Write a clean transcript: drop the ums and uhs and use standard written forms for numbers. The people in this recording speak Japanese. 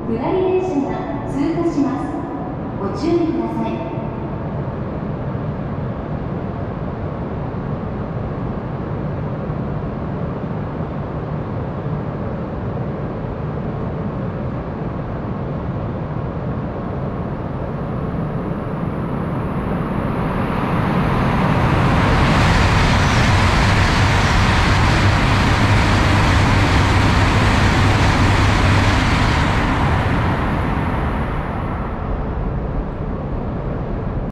下り電車が通過します。ご注意ください。